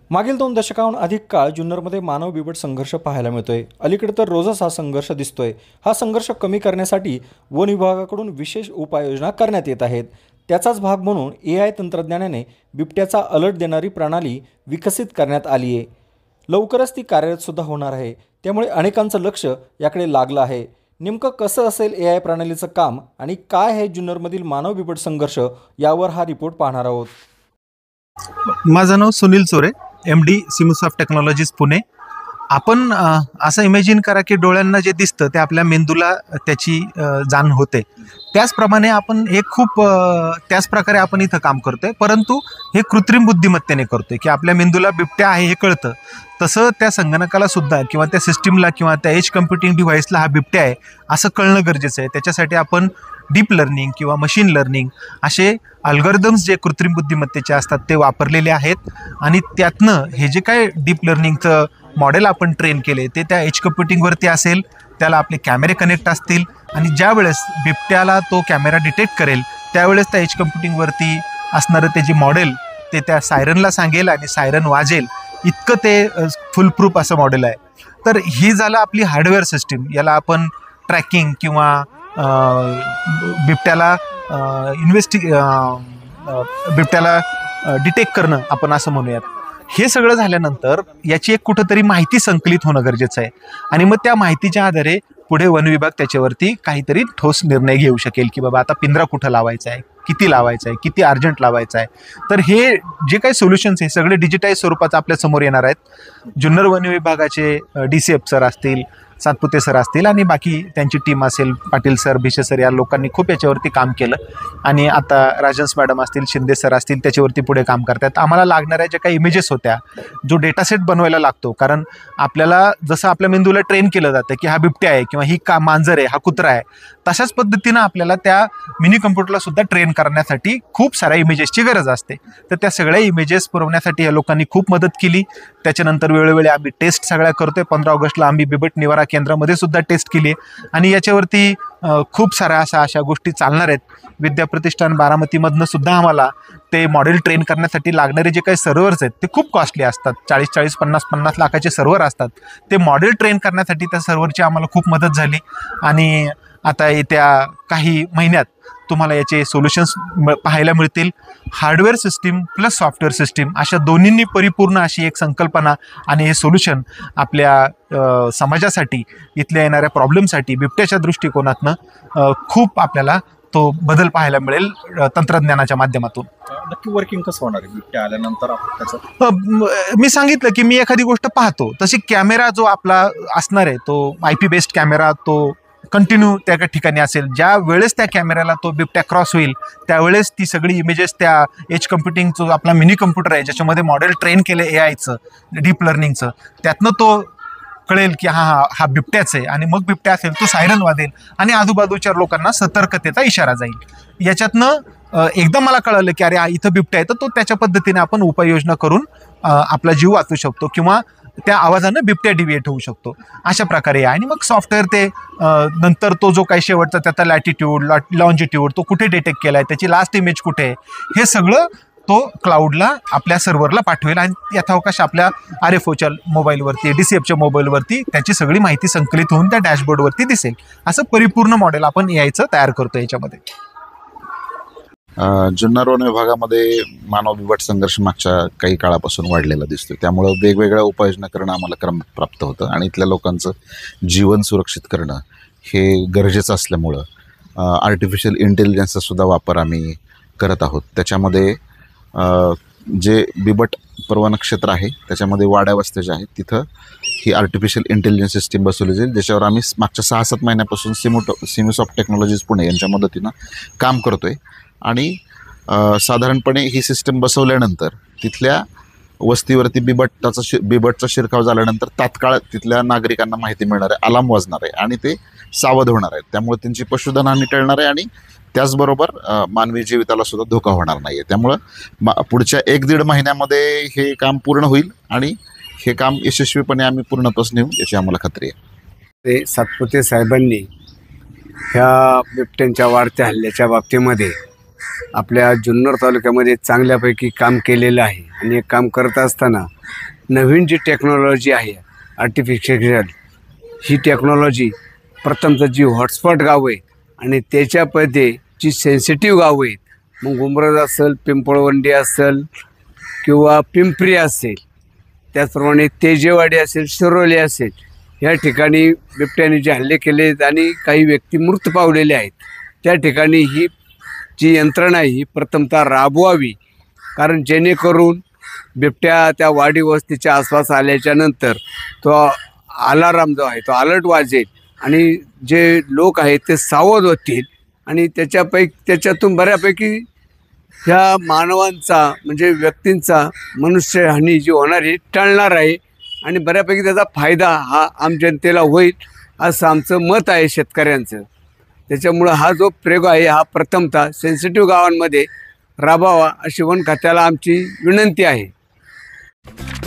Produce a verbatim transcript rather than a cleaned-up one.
मागील दोन दशकाहून अधिक काळ जुन्नरमध्ये मानव बिबट संघर्ष पाहायला मिळतोय। अलीकडे तर रोजच हा संघर्ष दिसतोय। हा संघर्ष कमी करण्यासाठी वन विभागाकडून विशेष उपाययोजना करण्यात येत आहेत। त्याचाच भाग म्हणून ए आय तंत्रज्ञानाने बिबट्याचा अलर्ट देणारी प्रणाली विकसित करण्यात आली आहे। लवकरच ती कार्यरत सुद्धा होणार आहे। त्यामुळे अनेकांचं लक्ष याकडे लागलं आहे। नेमकं कसं असेल ए आय प्रणालीचं काम आणि काय आहे जुन्नरमधील मानव बिबट संघर्ष, यावर हा रिपोर्ट पाहणार आहोत। माझं नाव Sunil Chore, M D Simusoft technologies Pune. आपण असं इमॅजिन करा की डोळ्यांना जे दिसतं ते आपल्या मेंदूला त्याची जाण होते। त्याचप्रमाणे आपण हे खूप त्याच प्रकारे आपण इथं काम करतोय, परंतु हे कृत्रिम बुद्धिमत्तेने करतोय की आपल्या मेंदूला बिबट्या आहे हे कळतं, तसं त्या संगणकाला सुद्धा किंवा त्या सिस्टीमला किंवा त्या एज कम्प्युटिंग डिव्हाइसला हा बिबट्या आहे असं कळणं गरजेचं आहे। त्याच्यासाठी आपण डीप लर्निंग किंवा मशीन लर्निंग असे अल्गोरिदम्स जे कृत्रिम बुद्धिमत्तेचे असतात ते वापरलेले आहेत आणि त्यातनं हे जे काय डीप लर्निंगचं मॉडेल आपण ट्रेन केले ते त्या एज कम्प्युटिंगवरती असेल, त्याला आपले कॅमेरे कनेक्ट असतील आणि ज्या वेळेस बिबट्याला तो कॅमेरा डिटेक्ट करेल त्यावेळेस त्या एज कम्प्युटिंगवरती असणारं ते जे मॉडेल ते त्या सायरनला सांगेल आणि सायरन वाजेल, इतकं ते फुलप्रूफ असं मॉडेल आहे। तर ही झालं आपली हार्डवेअर सिस्टीम। याला आपण ट्रॅकिंग किंवा बिबट्याला इन्व्हेस्टि बिबट्याला डिटेक्ट करणं आपण असं म्हणूयात। हे सगळं झाल्यानंतर याची एक कुठंतरी माहिती संकलित होणं गरजेचं आहे आणि मग त्या माहितीच्या आधारे पुढे वन विभाग त्याच्यावरती काहीतरी ठोस निर्णय घेऊ शकेल की बाबा आता पिंजरा कुठं लावायचा आहे, किती लावायचा आहे, किती अर्जंट लावायचा आहे। तर हे जे काही सोल्युशन्स हे सगळे डिजिटाईज स्वरूपात आपल्या समोर येणार आहेत। जुन्नर वन विभागाचे डी सी एफ सर असतील, सातपुते सर असतील आणि बाकी त्यांची टीम असेल, पाटील सर, भिशे सर, या लोकांनी खूप याच्यावरती काम केलं आणि आता राजन्स मॅडम असतील, शिंदे सर असतील, त्याच्यावरती पुढे काम करतात। आम्हाला लागणाऱ्या ज्या काही इमेजेस होत्या, जो डेटासेट बनवायला लागतो, कारण आपल्याला जसं आपल्या मेंदूला ट्रेन केलं जातं की हा बिबट्या आहे किंवा ही का मांजर आहे, हा कुत्रा आहे, तशाच पद्धतीनं आपल्याला त्या मिनी कम्प्युटरला सुद्धा ट्रेन करण्यासाठी खूप साऱ्या इमेजेसची गरज असते। तर त्या सगळ्या इमेजेस पुरवण्यासाठी या लोकांनी खूप मदत केली। त्याच्यानंतर वेळोवेळी आम्ही टेस्ट सगळ्या करतोय। पंधरा ऑगस्टला आम्ही बिबट निवारा केंद्रामध्ये सुद्धा टेस्ट केली आणि याच्यावरती खूप साऱ्या अशा अशा गोष्टी चालणार आहेत। विद्याप्रतिष्ठान बारामतीमधनं सुद्धा आम्हाला ते मॉडेल ट्रेन करण्यासाठी लागणारे जे काही सर्व्हर्स आहेत ते खूप कॉस्टली असतात। चाळीस चाळीस पन्नास पन्नास लाखाचे सर्व्हर असतात। ते मॉडेल ट्रेन करण्यासाठी त्या सर्व्हरची आम्हाला खूप मदत झाली आणि आता येत्या काही महिन्यात तुम्हाला याचे सोल्युशन्स पाहायला मिळतील। Hardware system plus software system अशा दोन्हींनी परिपूर्ण अशी एक संकल्पना आणि हे सोल्युशन आपल्या समाजासाठी, इथल्या येणाऱ्या प्रॉब्लेमसाठी बिबट्याच्या दृष्टिकोनातनं खूप आपल्याला तो बदल पाहायला मिळेल तंत्रज्ञानाच्या माध्यमातून। नक्की वर्किंग कसं होणार आहे बिबट्या आल्यानंतर त्याचं? मी सांगितलं की मी एखादी गोष्ट पाहतो तशी कॅमेरा जो आपला असणार आहे तो आय पी बेस्ड कॅमेरा तो कंटिन्यू त्या ठिकाणी असेल। ज्या वेळेस त्या कॅमेऱ्याला तो बिबट्या क्रॉस होईल त्यावेळेस ती सगळी इमेजेस त्या एज कम्प्युटिंग जो आपला मिनी कम्प्युटर आहे ज्याच्यामध्ये मॉडेल ट्रेन केलं ए आयचं डीप लर्निंगचं, त्यातनं तो कळेल की हा हा हा बिबट्याच आहे आणि मग बिबट्या असेल तो सायरन वाजेल आणि आजूबाजूच्या लोकांना सतर्कतेचा इशारा जाईल। याच्यातनं एकदा मला कळलं की अरे इथं बिबट्या आहे तर तो त्याच्या पद्धतीने आपण उपाययोजना करून आपला जीव वाचवू शकतो किंवा त्या आवाजानं बिबट्या डिव्हिएट होऊ शकतो, अशा प्रकारे आहे। आणि मग सॉफ्टवेअर ते नंतर तो जो काही शेवटचा त्याचा लॅटिट्यूड लॉन्जिट्यूड तो कुठे डिटेक्ट केला आहे, त्याची लास्ट इमेज कुठे आहे, हे सगळं तो क्लाउडला आपल्या सर्व्हरला पाठवेल आणि यथावकाश आपल्या आर एफ ओच्या मोबाईलवरती, डी सी एफच्या मोबाईलवरती त्याची सगळी माहिती संकलित होऊन त्या डॅशबोर्डवरती दिसेल। असं परिपूर्ण मॉडेल आपण ए आयचं तयार करतो याच्यामध्ये। जुन्नर वन विभागामध्ये मानव बिबट संघर्ष मागच्या काही काळापासून वाढलेला दिसतो, त्यामुळं वेगवेगळ्या उपाययोजना करणं आम्हाला क्रमप्राप्त होतं आणि इथल्या लोकांचं जीवन सुरक्षित करणं हे गरजेचं असल्यामुळं आर्टिफिशियल इंटेलिजन्सचा सुद्धा वापर आम्ही करत आहोत। त्याच्यामध्ये जे बिबट परवाना क्षेत्र आहे त्याच्यामध्ये वाड्या वस्त्या ज्या आहेत तिथं ही आर्टिफिशियल इंटेलिजन्स सिस्टीम बसवली जाईल, ज्याच्यावर आम्ही मागच्या सहा सात महिन्यापासून सिमुटो सिमुसॉफ्ट टेक्नॉलॉजीज पुणे यांच्या मदतीनं काम करतो आहे आणि साधारणपणे ही सिस्टम बसवल्यानंतर तिथल्या वस्तीवरती बिबटाचा शि बिबटचा शिरकाव झाल्यानंतर तात्काळ तिथल्या नागरिकांना माहिती मिळणार आहे, अलार्म वाजणार आहे आणि ते सावध होणार आहेत। त्यामुळे त्यांची पशुधन हानी टळणार आहे आणि त्याचबरोबर मानवी जीविताला सुद्धा धोका होणार नाही आहे। त्यामुळं मा पुढच्या एक दीड महिन्यामध्ये हे काम पूर्ण होईल आणि हे काम यशस्वीपणे आम्ही पूर्णत्वास नेऊ याची आम्हाला खात्री आहे। ते सातपुते साहेबांनी ह्या बिबट्यांच्या वाढत्या हल्ल्याच्या बाबतीमध्ये आपल्या जुन्नर तालुक्यामध्ये चांगल्यापैकी काम केलेलं आहे आणि हे काम करत असताना नवीन जी टेक्नॉलॉजी आहे आर्टिफिशियल ही टेक्नॉलॉजी प्रथमतः जी हॉटस्पॉट गावं आहे आणि त्याच्यामध्ये जी सेन्सिटिव्ह गावं आहेत, मग उमरज असेल, पिंपळवंडी असेल किंवा पिंपरी असेल, त्याचप्रमाणे तेजेवाडी असेल, शिरोली असेल, या ठिकाणी बिबट्याने जे हल्ले केले आणि काही व्यक्ती मृत पावलेले आहेत, त्या ठिकाणी ही जी यंत्रणा आहे ही प्रथमतः राबवावी. कारण जेणेकरून बिबट्या त्या वाडी वस्तीच्या आसपास आल्याच्या नंतर तो अलाराम जो आहे तो अलर्ट वाजेल आणि जे लोक आहेत ते सावध होतील आणि त्याच्यापैकी त्याच्यातून बऱ्यापैकी ह्या मानवांचा म्हणजे व्यक्तींचा मनुष्यहानी जी होणार आहे टळणार आहे आणि बऱ्यापैकी त्याचा फायदा हा आम जनतेला होईल असं आमचं मत आहे शेतकऱ्यांचं. त्याच्यामुळं हा जो प्रयोग आहे हा प्रथमतः सेन्सिटिव्ह गावांमध्ये राबवावा अशी वन खात्याला आमची विनंती आहे.